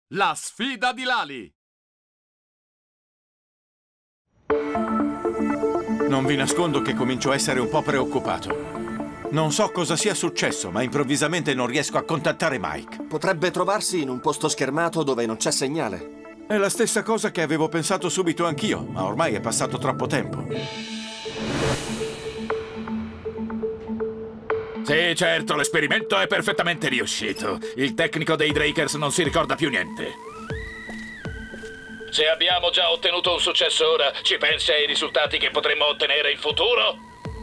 La sfida di Lali! Non vi nascondo che comincio a essere un po' preoccupato. Non so cosa sia successo, ma improvvisamente non riesco a contattare Mike. Potrebbe trovarsi in un posto schermato dove non c'è segnale. È la stessa cosa che avevo pensato subito anch'io, ma ormai è passato troppo tempo. Sì, certo, l'esperimento è perfettamente riuscito. Il tecnico dei Drakers non si ricorda più niente. Se abbiamo già ottenuto un successo ora, ci pensi ai risultati che potremmo ottenere in futuro?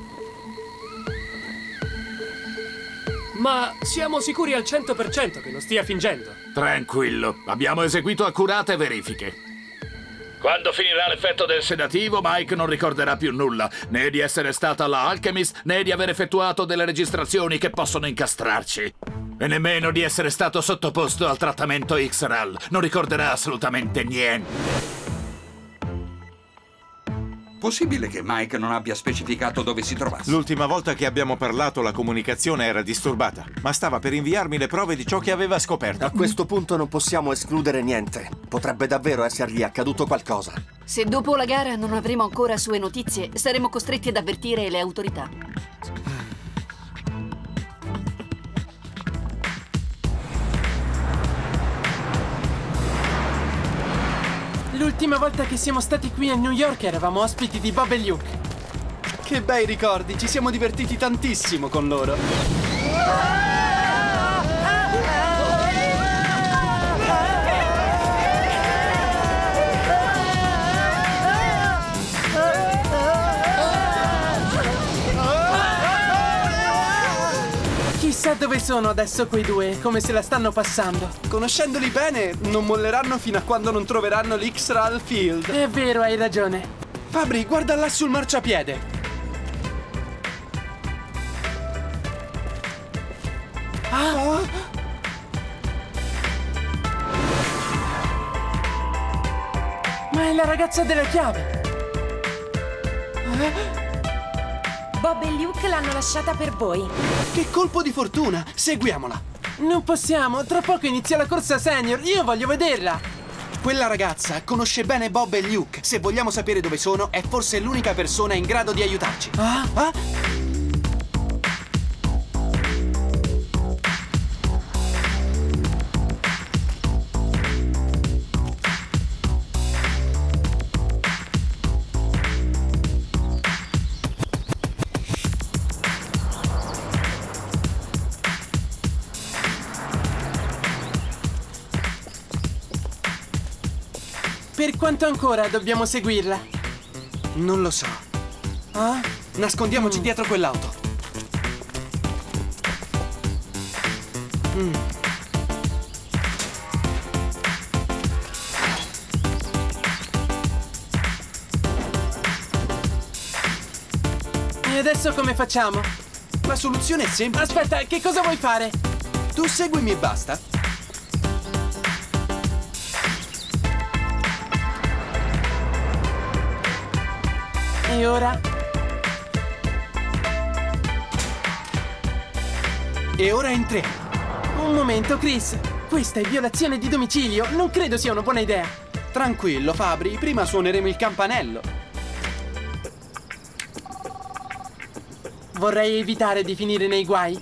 Ma siamo sicuri al 100% che non stia fingendo? Tranquillo, abbiamo eseguito accurate verifiche. Quando finirà l'effetto del sedativo, Mike non ricorderà più nulla, né di essere stato alla Alchemist, né di aver effettuato delle registrazioni che possono incastrarci. E nemmeno di essere stato sottoposto al trattamento X-Ral. Non ricorderà assolutamente niente. Possibile che Mike non abbia specificato dove si trovasse? L'ultima volta che abbiamo parlato la comunicazione era disturbata, ma stava per inviarmi le prove di ciò che aveva scoperto. A questo punto non possiamo escludere niente. Potrebbe davvero essergli accaduto qualcosa. Se dopo la gara non avremo ancora sue notizie, saremo costretti ad avvertire le autorità. L'ultima volta che siamo stati qui a New York eravamo ospiti di Bob e Luke. Che bei ricordi, ci siamo divertiti tantissimo con loro. Chissà dove sono adesso quei due, come se la stanno passando. Conoscendoli bene, non molleranno fino a quando non troveranno l'X-Ral Field. È vero, hai ragione. Fabri, guarda là sul marciapiede. Ma è la ragazza della chiave. Bob e Luke l'hanno lasciata per voi. Che colpo di fortuna! Seguiamola! Non possiamo, tra poco inizia la corsa senior, io voglio vederla! Quella ragazza conosce bene Bob e Luke. Se vogliamo sapere dove sono, è forse l'unica persona in grado di aiutarci. Per quanto ancora dobbiamo seguirla? Non lo so. Nascondiamoci dietro quell'auto. E adesso come facciamo? La soluzione è semplice. Aspetta, che cosa vuoi fare? Tu seguimi e basta. E ora? E ora entriamo. Un momento, Chris. Questa è violazione di domicilio. Non credo sia una buona idea. Tranquillo, Fabri. Prima suoneremo il campanello. Vorrei evitare di finire nei guai.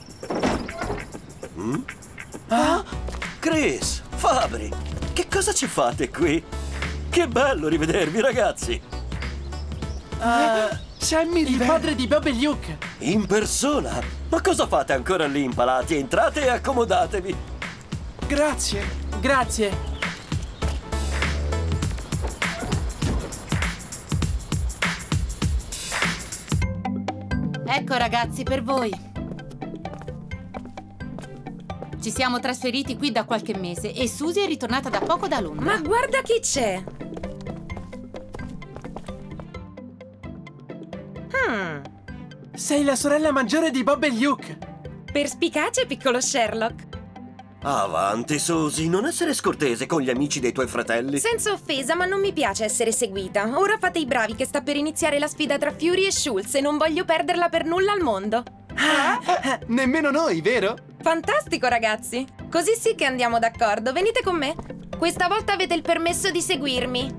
Chris, Fabri, che cosa ci fate qui? Che bello rivedervi, ragazzi. Sammy Il padre di Bob e Luke. In persona? Ma cosa fate ancora lì impalati? Entrate e accomodatevi. Grazie. Grazie. Ecco ragazzi, per voi. Ci siamo trasferiti qui da qualche mese e Susie è ritornata da poco da Londra. Ma guarda chi c'è! Sei la sorella maggiore di Bob e Luke. Perspicace, piccolo Sherlock. Avanti, Susie, non essere scortese con gli amici dei tuoi fratelli. Senza offesa, ma non mi piace essere seguita. Ora fate i bravi che sta per iniziare la sfida tra Fury e Schultz e non voglio perderla per nulla al mondo. Nemmeno noi, vero? Fantastico, ragazzi! Così sì che andiamo d'accordo. Venite con me. Questa volta avete il permesso di seguirmi.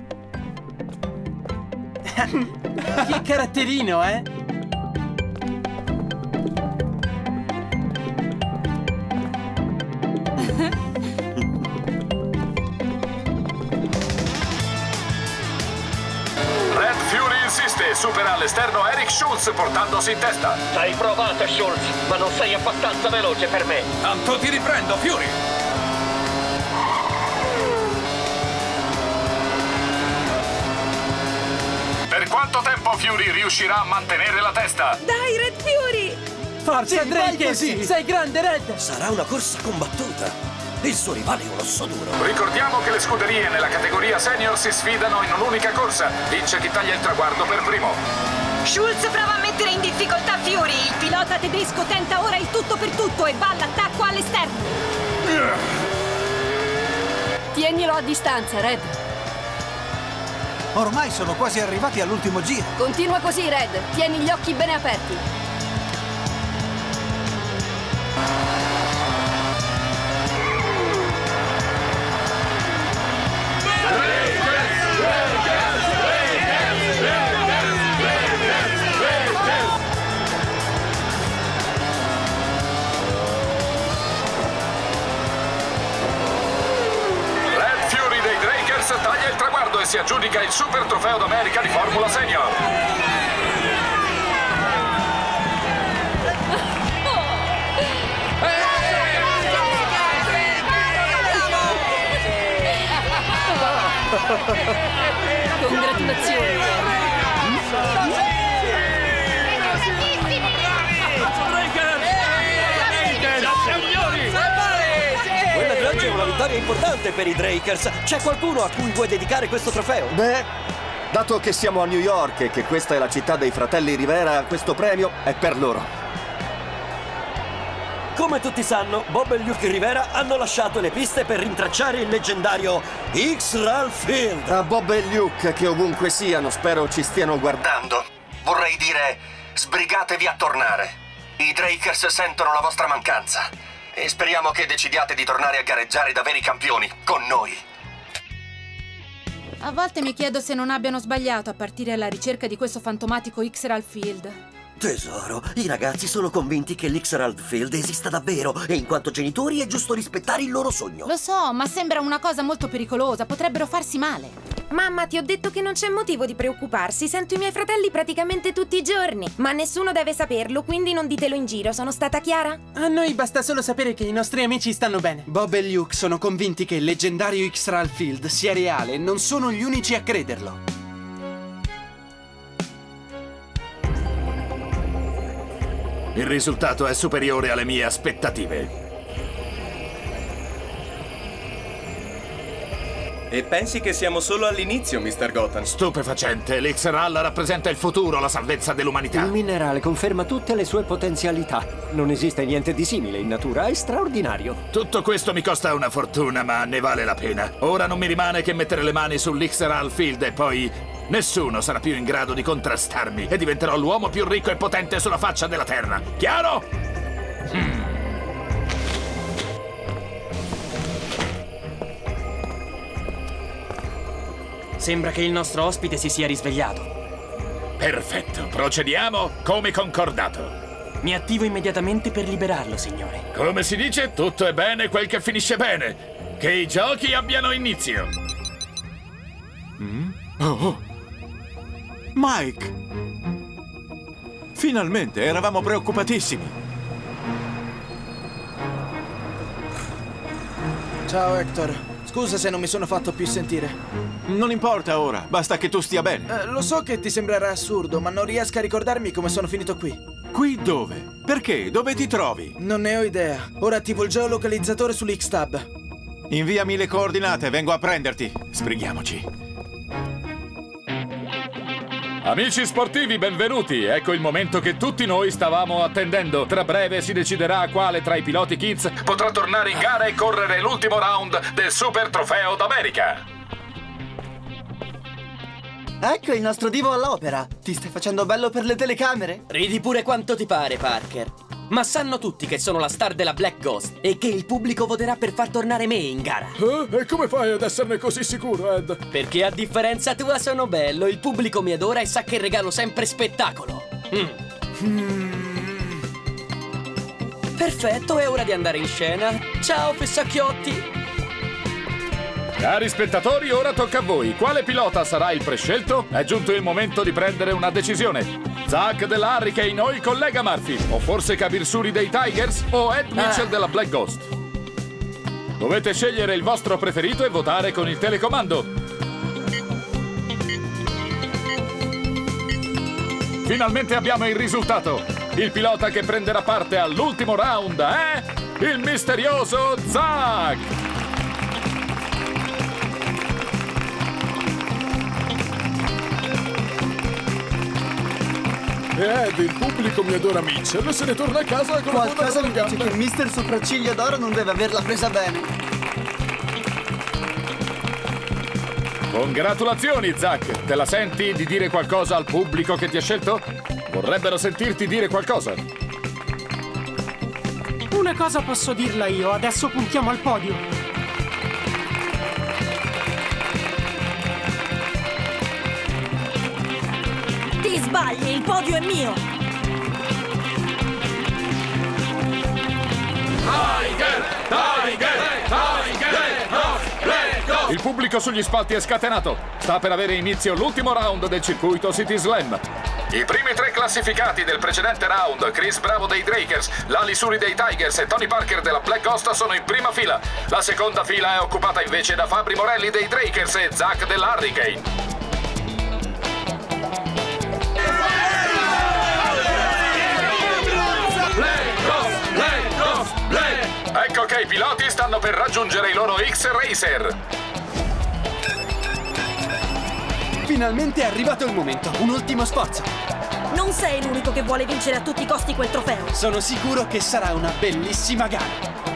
Che caratterino, eh? Red Fury insiste e supera all'esterno Eric Schultz portandosi in testa. Hai provato, Schultz, ma non sei abbastanza veloce per me. Tanto ti riprendo, Fury! Per quanto tempo Fury riuscirà a mantenere la testa? Dai, Red Fury! Forza, Drake! Sei grande, Red! Sarà una corsa combattuta. Il suo rivale è un osso duro. Ricordiamo che le scuderie nella categoria senior si sfidano in un'unica corsa. Vince chi taglia il traguardo per primo. Schultz prova a mettere in difficoltà Fury. Il pilota tedesco tenta ora il tutto per tutto e va all'attacco all'esterno. Tienilo a distanza, Red. Ormai sono quasi arrivati all'ultimo giro. Continua così, Red. Tieni gli occhi bene aperti. Taglia il traguardo e si aggiudica il Super Trofeo d'America di Formula Senior. Congratulazioni. Oggi è una vittoria importante per i Drakers. C'è qualcuno a cui vuoi dedicare questo trofeo? Beh, dato che siamo a New York e che questa è la città dei fratelli Rivera, questo premio è per loro. Come tutti sanno, Bob e Luke Rivera hanno lasciato le piste per rintracciare il leggendario X-Ralph Field. A Bob e Luke, che ovunque siano, spero ci stiano guardando, vorrei dire, sbrigatevi a tornare. I Drakers sentono la vostra mancanza. E speriamo che decidiate di tornare a gareggiare da veri campioni, con noi. A volte mi chiedo se non abbiano sbagliato a partire alla ricerca di questo fantomatico X-Ralph Field. Tesoro, i ragazzi sono convinti che l'X-Ralph Field esista davvero e in quanto genitori è giusto rispettare il loro sogno. Lo so, ma sembra una cosa molto pericolosa, potrebbero farsi male. Mamma, ti ho detto che non c'è motivo di preoccuparsi. Sento i miei fratelli praticamente tutti i giorni. Ma nessuno deve saperlo, quindi non ditelo in giro. Sono stata chiara? A noi basta solo sapere che i nostri amici stanno bene. Bob e Luke sono convinti che il leggendario X-Ralph Field sia reale e non sono gli unici a crederlo. Il risultato è superiore alle mie aspettative. E pensi che siamo solo all'inizio, Mr. Gotham? Stupefacente, l'X-Rall rappresenta il futuro, la salvezza dell'umanità. Il minerale conferma tutte le sue potenzialità. Non esiste niente di simile in natura, è straordinario. Tutto questo mi costa una fortuna, ma ne vale la pena. Ora non mi rimane che mettere le mani sull'X-Rall Field e poi nessuno sarà più in grado di contrastarmi e diventerò l'uomo più ricco e potente sulla faccia della Terra. Chiaro? Sembra che il nostro ospite si sia risvegliato. Perfetto, procediamo come concordato. Mi attivo immediatamente per liberarlo, signore. Come si dice, tutto è bene quel che finisce bene. Che i giochi abbiano inizio. Oh. Mike! Finalmente, eravamo preoccupatissimi. Ciao, Hector. Scusa se non mi sono fatto più sentire. Non importa ora, basta che tu stia bene. Lo so che ti sembrerà assurdo, ma non riesco a ricordarmi come sono finito qui. Qui dove? Perché? Dove ti trovi? Non ne ho idea. Ora attivo il geolocalizzatore sull'X-Tab. Inviami le coordinate, vengo a prenderti. Sbrighiamoci. Amici sportivi, benvenuti! Ecco il momento che tutti noi stavamo attendendo. Tra breve si deciderà quale tra i piloti Kids potrà tornare in gara e correre l'ultimo round del Super Trofeo d'America. Ecco il nostro divo all'opera. Ti stai facendo bello per le telecamere? Ridi pure quanto ti pare, Parker. Ma sanno tutti che sono la star della Black Ghost e che il pubblico voterà per far tornare me in gara. E come fai ad esserne così sicuro, Ed? Perché a differenza tua sono bello, il pubblico mi adora e sa che regalo sempre spettacolo. Perfetto, è ora di andare in scena. Ciao, fessacchiotti! Cari spettatori, ora tocca a voi. Quale pilota sarà il prescelto? È giunto il momento di prendere una decisione. Zack della Hurricane o il collega Murphy? O forse Kabir Suri dei Tigers? O Ed Mitchell della Black Ghost? Dovete scegliere il vostro preferito e votare con il telecomando. Finalmente abbiamo il risultato. Il pilota che prenderà parte all'ultimo round è il misterioso Zack. Ed, il pubblico mi adora Mitchell e se ne torna a casa con qualcosa mi dice che Mister Sopracciglio d'Oro non deve averla presa bene. Congratulazioni, Zack! Te la senti di dire qualcosa al pubblico che ti ha scelto? Vorrebbero sentirti dire qualcosa. Una cosa posso dirla io, adesso puntiamo al podio. Ti sbagli, il podio è mio! Tiger! Tiger! Tiger! Black Ghost! Il pubblico sugli spalti è scatenato. Sta per avere inizio l'ultimo round del circuito City Slam. I primi 3 classificati del precedente round, Chris Bravo dei Drakers, Lali Suri dei Tigers e Tony Parker della Black Ghost, sono in prima fila. La seconda fila è occupata invece da Fabri Morelli dei Drakers e Zack della Hurricane. Ecco che i piloti stanno per raggiungere i loro X-Racer. Finalmente è arrivato il momento, un ultimo sforzo. Non sei l'unico che vuole vincere a tutti i costi quel trofeo. Sono sicuro che sarà una bellissima gara.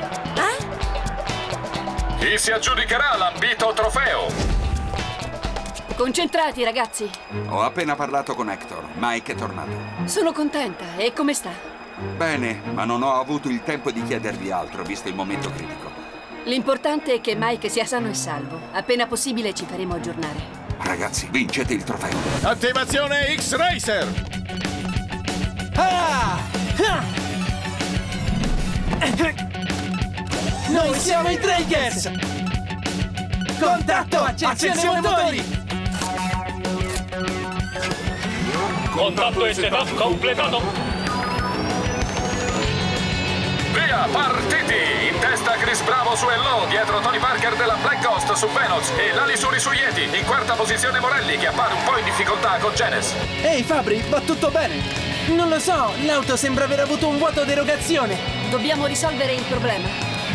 Chi si aggiudicherà l'ambito trofeo? Concentrati, ragazzi. Ho appena parlato con Hector. Mike è tornato. Sono contenta. E come sta? Bene, ma non ho avuto il tempo di chiedervi altro, visto il momento critico. L'importante è che Mike sia sano e salvo. Appena possibile ci faremo aggiornare. Ragazzi, vincete il trofeo. Attivazione X-Racer! Noi siamo i Drakers! Contatto! Accensione motori! Contatto e setup completato! Via, partiti! In testa Chris Bravo su Hello, dietro Tony Parker della Black Ghost su Venox e Lali Suri su Yeti. In quarta posizione Morelli, che appare un po' in difficoltà con Genes. Ehi Fabri, va tutto bene? Non lo so, l'auto sembra aver avuto un vuoto d'erogazione. Dobbiamo risolvere il problema.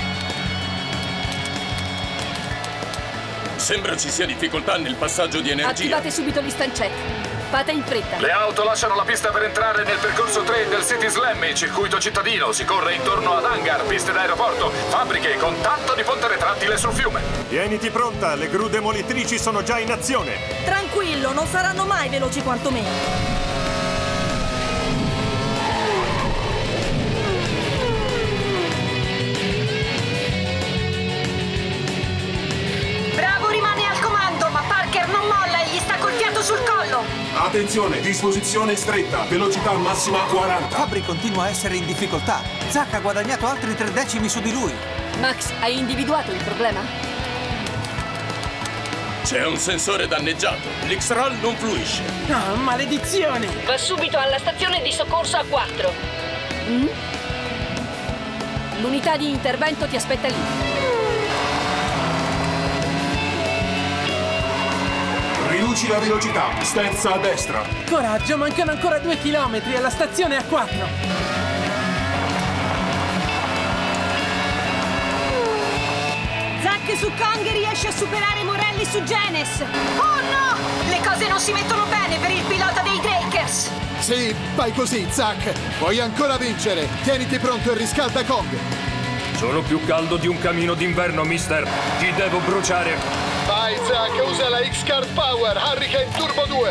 Sembra ci sia difficoltà nel passaggio di energia. Attivate subito gli stancetti. Fate in fretta. Le auto lasciano la pista per entrare nel percorso 3 del City Slam, il circuito cittadino. Si corre intorno ad hangar, piste d'aeroporto, fabbriche con tanto di ponte retrattile sul fiume. Tieniti pronta, le gru demolitrici sono già in azione. Tranquillo, non saranno mai veloci quanto me. Bravo rimane al comando, ma Parker non molla e gli sta col fiato sul collo. Attenzione, disposizione stretta, velocità massima 40. Fabri continua a essere in difficoltà. Zack ha guadagnato altri 3 decimi su di lui. Max, hai individuato il problema? C'è un sensore danneggiato. L'X-Roll non fluisce. Oh, maledizione! Va subito alla stazione di soccorso a 4. L'unità di intervento ti aspetta lì. Riduci la velocità, sterza a destra. Coraggio, mancano ancora 2 chilometri alla stazione A4. Zack su Kong riesce a superare Morelli su Genes. Oh no! Le cose non si mettono bene per il pilota dei Drakers. Sì, vai così, Zack. Puoi ancora vincere. Tieniti pronto e riscalda Kong. Sono più caldo di un camino d'inverno, mister. Ti devo bruciare. Vai, Zack, usa la X-Card Power, Hurricane Turbo 2.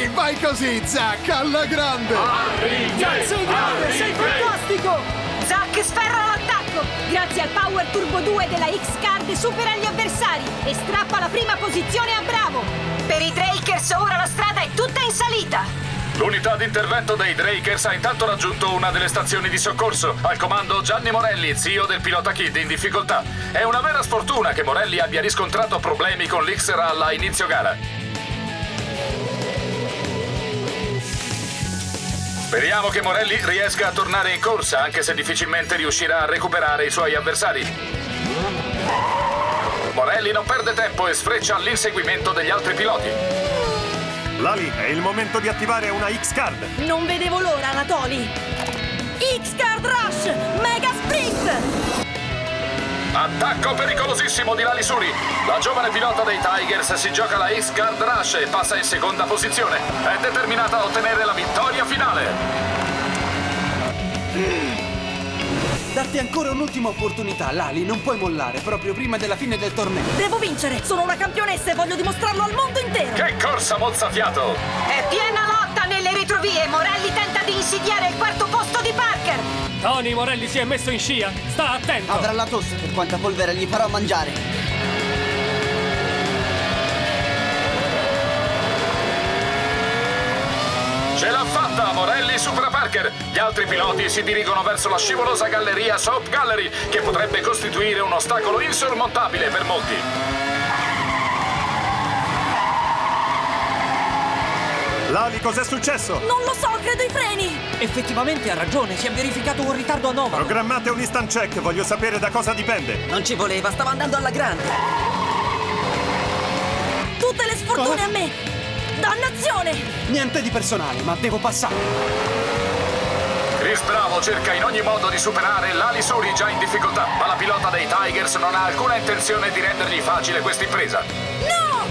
Vai così, Zack, alla grande! Zack, sei grande, sei fantastico! Zack sferra l'attacco! Grazie al Power Turbo 2 della X-Card supera gli avversari e strappa la prima posizione a Bravo! Per i Drakers ora la strada è tutta in salita! L'unità di intervento dei Drakers ha intanto raggiunto una delle stazioni di soccorso. Al comando Gianni Morelli, zio del pilota Kid in difficoltà. È una vera sfortuna che Morelli abbia riscontrato problemi con l'X-Ral a inizio gara. Speriamo che Morelli riesca a tornare in corsa, anche se difficilmente riuscirà a recuperare i suoi avversari. Morelli non perde tempo e sfreccia all'inseguimento degli altri piloti. Lali, è il momento di attivare una X-Card. Non vedevo l'ora, Anatoli! X-Card Rush! Mega Sprint! Attacco pericolosissimo di Lali Suri. La giovane pilota dei Tigers si gioca la X-Card Rush e passa in seconda posizione. È determinata a ottenere la vittoria finale. Darti ancora un'ultima opportunità, Lali, non puoi mollare proprio prima della fine del torneo. Devo vincere! Sono una campionessa e voglio dimostrarlo al mondo intero! Che corsa mozzafiato! È piena lotta nelle retrovie! Morelli tenta di insidiare il quarto posto di Parker! Tony, Morelli si è messo in scia! Sta attento! Avrà la tosse per quanta polvere gli farò mangiare! Ce l'ha fatta! Morelli supera Parker! Gli altri piloti si dirigono verso la scivolosa galleria Soap Gallery, che potrebbe costituire un ostacolo insormontabile per molti. Lali, cos'è successo? Non lo so, credo i freni! Effettivamente ha ragione, si è verificato un ritardo anomalo. Programmate un instant check, voglio sapere da cosa dipende. Non ci voleva, stava andando alla grande. Tutte le sfortune a me! Dannazione! Niente di personale, ma devo passare. Chris Bravo cerca in ogni modo di superare Lali Suri già in difficoltà, ma la pilota dei Tigers non ha alcuna intenzione di rendergli facile questa impresa. No!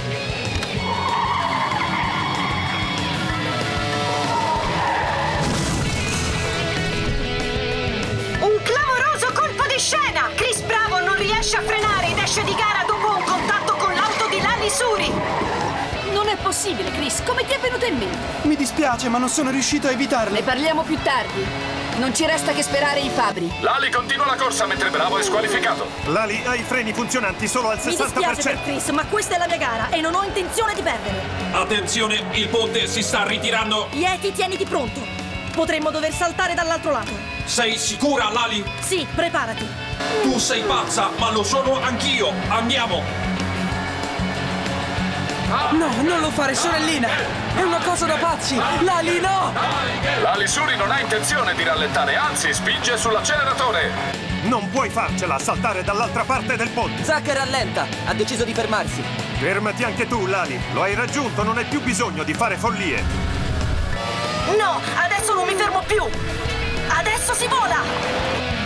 Un clamoroso colpo di scena! Chris Bravo non riesce a frenare ed esce di gara dopo un contatto con l'auto di Lali Suri. Non è possibile, Chris. Come ti è venuto in mente? Mi dispiace, ma non sono riuscito a evitarlo. Ne parliamo più tardi. Non ci resta che sperare i fabbri. Lali continua la corsa mentre Bravo è squalificato. Lali ha i freni funzionanti solo al 60%. Mi dispiace per Chris, ma questa è la mia gara e non ho intenzione di perdere. Attenzione, il ponte si sta ritirando. Yeti, tieniti pronto. Potremmo dover saltare dall'altro lato. Sei sicura, Lali? Sì, preparati. Tu sei pazza, ma lo sono anch'io. Andiamo. No, non lo fare, sorellina! È una cosa da pazzi! Lali, no! Lali Suri non ha intenzione di rallentare, anzi spinge sull'acceleratore. Non puoi farcela, saltare dall'altra parte del ponte. Zack rallenta, ha deciso di fermarsi. Fermati anche tu, Lali. Lo hai raggiunto, non hai più bisogno di fare follie. No, adesso non mi fermo più! Adesso si vola!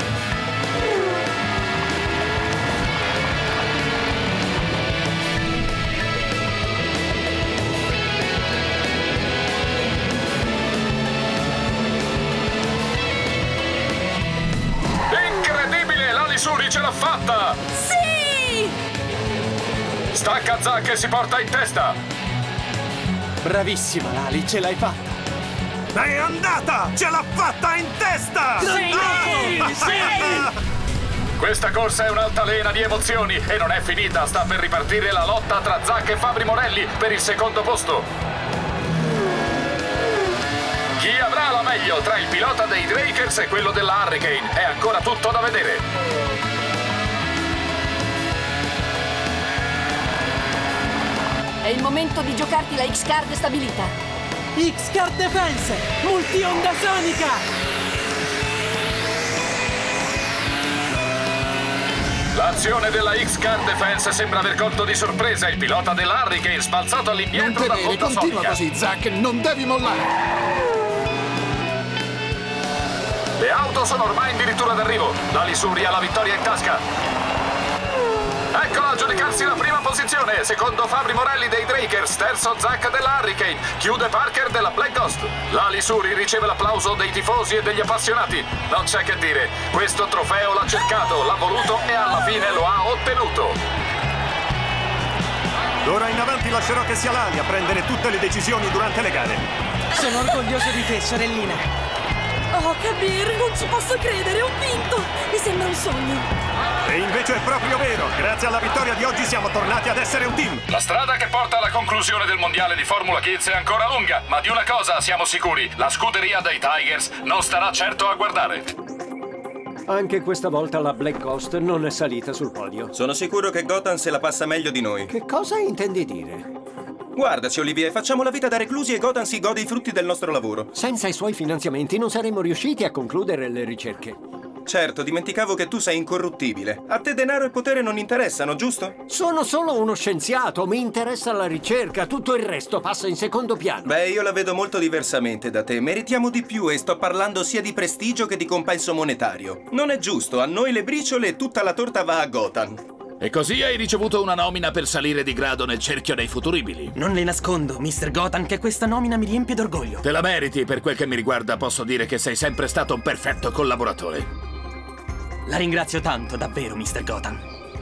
Suri ce l'ha fatta! Sì! Stacca Zack e si porta in testa! Bravissima, Lali, ce l'hai fatta! È andata! Ce l'ha fatta in testa! Sì! Sì! Questa corsa è un'altalena di emozioni e non è finita, sta per ripartire la lotta tra Zack e Fabri Morelli per il secondo posto. Chi avrà la meglio tra il pilota dei Drakers e quello della Hurricane? È ancora tutto da vedere. È il momento di giocarti la X-Card stabilita. X-Card Defense! Multi-onda sonica! L'azione della X-Card Defense sembra aver colto di sorpresa il pilota della Hurricane sbalzato all'indietro da onda continua sonica. Così, Zack, non devi mollare! Le auto sono ormai addirittura d'arrivo. Lali Suri ha la vittoria in tasca. Eccola a giudicarsi la prima posizione. Secondo Fabri Morelli dei Drakers, terzo Zack della Hurricane, chiude Parker della Black Ghost. Lali Suri riceve l'applauso dei tifosi e degli appassionati. Non c'è che dire, questo trofeo l'ha cercato, l'ha voluto e alla fine lo ha ottenuto. D'ora in avanti lascerò che sia Lali a prendere tutte le decisioni durante le gare. Sono orgoglioso di te, sorellina. Oh, Kabir, non ci posso credere, ho vinto! Mi sembra un sogno. E invece è proprio vero. Grazie alla vittoria di oggi siamo tornati ad essere un team. La strada che porta alla conclusione del mondiale di Formula Kids è ancora lunga, ma di una cosa siamo sicuri: la scuderia dei Tigers non starà certo a guardare. Anche questa volta la Black Ghost non è salita sul podio. Sono sicuro che Gotham se la passa meglio di noi. Che cosa intendi dire? Guardaci, Olivier, facciamo la vita da reclusi e Gotham si gode i frutti del nostro lavoro. Senza i suoi finanziamenti non saremmo riusciti a concludere le ricerche. Certo, dimenticavo che tu sei incorruttibile. A te denaro e potere non interessano, giusto? Sono solo uno scienziato, mi interessa la ricerca, tutto il resto passa in secondo piano. Beh, io la vedo molto diversamente da te. Meritiamo di più e sto parlando sia di prestigio che di compenso monetario. Non è giusto, a noi le briciole e tutta la torta va a Gotham. E così hai ricevuto una nomina per salire di grado nel cerchio dei futuribili. Non le nascondo, Mr. Gotham, che questa nomina mi riempie d'orgoglio. Te la meriti, per quel che mi riguarda posso dire che sei sempre stato un perfetto collaboratore. La ringrazio tanto, davvero, Mr. Gotham.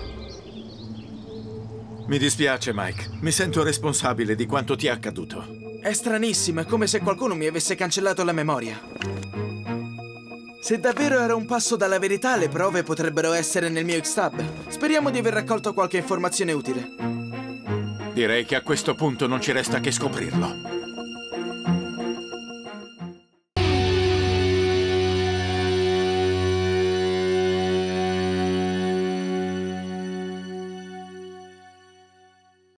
Mi dispiace, Mike. Mi sento responsabile di quanto ti è accaduto. È stranissimo, è come se qualcuno mi avesse cancellato la memoria. Se davvero era un passo dalla verità, le prove potrebbero essere nel mio X-Tab. Speriamo di aver raccolto qualche informazione utile. Direi che a questo punto non ci resta che scoprirlo.